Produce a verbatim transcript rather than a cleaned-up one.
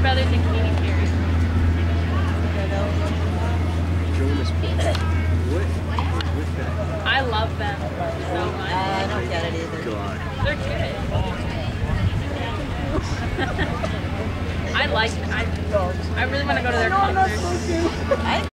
Brothers and Katy Perry. Jonas Brothers. What? With that? I love them so much. Uh, I don't get it either. God. They're good. I like. I. I really want to go to their concert. I